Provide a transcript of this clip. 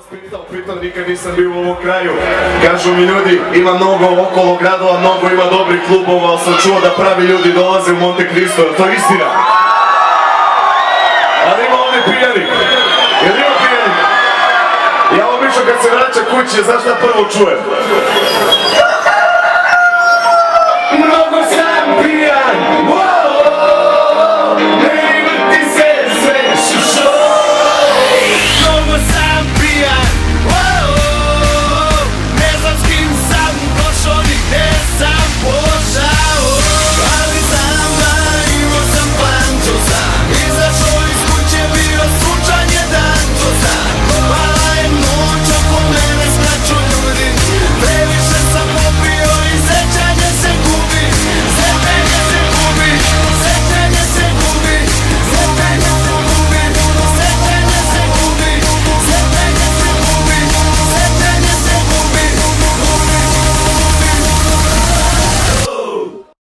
Pitao, nikad nisam bio u ovom kraju. Kažu mi ljudi, ima mnogo okolo gradova, mnogo ima dobrih klubova, ali sam čuo da pravi ljudi dolaze u Monte Cristo, to je istina. Ali ima ovdje pijani. Jer ima pijani. Ja obično kad se vraća kući, znaš šta prvo čujem?